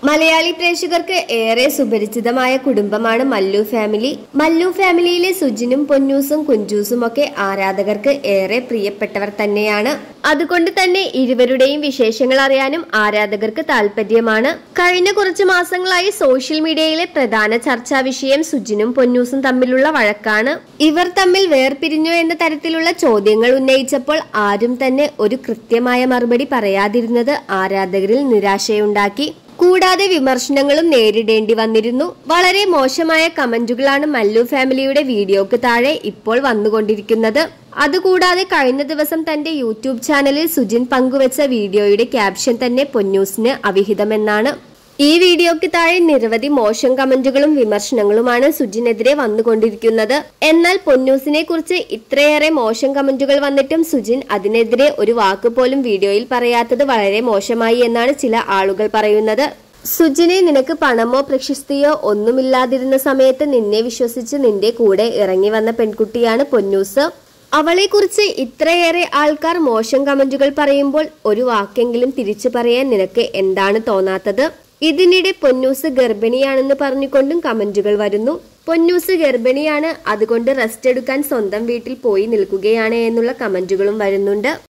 മലയാളി പ്രേക്ഷകർക്ക് ഏറെ സുപരിചിതമായ കുടുംബമാണ് മല്ലു ഫാമിലി. മല്ലു ഫാമിലിയിലെ സുജിനും പൊന്നൂസും കുഞ്ചൂസും ഒക്കെ ആരാധകർക്ക് ഏറെ പ്രിയപ്പെട്ടവർ തന്നെയാണ്. അതുകൊണ്ട് തന്നെ ഇരുവരുടെയും വിശേഷങ്ങൾ അറിയാനും ആരാധകർക്ക് താല്പര്യമാണ്. കഴിഞ്ഞ കുറച്ചു മാസങ്ങളായി സോഷ്യൽ മീഡിയയിലെ പ്രധാന ചർച്ചാ വിഷയം സുജിനും പൊന്നൂസും തമ്മിലുള്ള വഴക്കാണ്. ഇവർ തമ്മിൽ വേർപിരിഞ്ഞോ എന്ന തരത്തിലുള്ള ചോദ്യങ്ങൾ ഉന്നയിച്ചപ്പോൾ ആരും തന്നെ ഒരു കൃത്യമായ മറുപടി പറയാതിരുന്നത് ആരാധകരിൽ നിരാശയുണ്ടാക്കി. കൂടാതെ വിമർശനങ്ങളും നേരിടേണ്ടി വന്നിരുന്നു. വളരെ മോശമായ കമന്റുകളാണ് മല്ലു ഫാമിലിയുടെ വീഡിയോക്ക് താഴെ ഇപ്പോൾ വന്നുകൊണ്ടിരിക്കുന്നത്. അതുകൂടാതെ കഴിഞ്ഞ ദിവസം തന്റെ യൂട്യൂബ് ചാനലിൽ സുജിൻ പങ്കുവച്ച വീഡിയോയുടെ ക്യാപ്ഷൻ തന്നെ പൊന്നൂസിന് അവിഹിതമെന്നാണ്. ഈ വീഡിയോക്ക് താഴെ നിരവധി മോശം കമന്റുകളും വിമർശനങ്ങളുമാണ് സുജിനെതിരെ വന്നുകൊണ്ടിരിക്കുന്നത്. എന്നാൽ പൊന്നൂസിനെ കുറിച്ച് ഇത്രയേറെ മോശം കമന്റുകൾ വന്നിട്ടും സുജിൻ അതിനെതിരെ ഒരു വാക്ക് പോലും വീഡിയോയിൽ പറയാത്തത് വളരെ മോശമായി എന്നാണ് ചില ആളുകൾ പറയുന്നത്. സുജിനെ, നിനക്ക് പണമോ പ്രശസ്തിയോ ഒന്നുമില്ലാതിരുന്ന സമയത്ത് നിന്നെ വിശ്വസിച്ച് നിന്റെ കൂടെ ഇറങ്ങി വന്ന പെൺകുട്ടിയാണ് പൊന്നൂസ്. അവളെ കുറിച്ച് ഇത്രയേറെ ആൾക്കാർ മോശം കമന്റുകൾ പറയുമ്പോൾ ഒരു വാക്കെങ്കിലും തിരിച്ചു പറയാൻ നിനക്ക് എന്താണ് തോന്നാത്തത്? ഇതിനിടെ പൊന്നൂസ് ഗർഭിണിയാണെന്ന് പറഞ്ഞുകൊണ്ടും കമന്റുകൾ വരുന്നു. പൊന്നൂസ് ഗർഭിണിയാണ്, അതുകൊണ്ട് റെസ്റ്റ് എടുക്കാൻ സ്വന്തം വീട്ടിൽ പോയി നിൽക്കുകയാണ് എന്നുള്ള കമന്റുകളും വരുന്നുണ്ട്.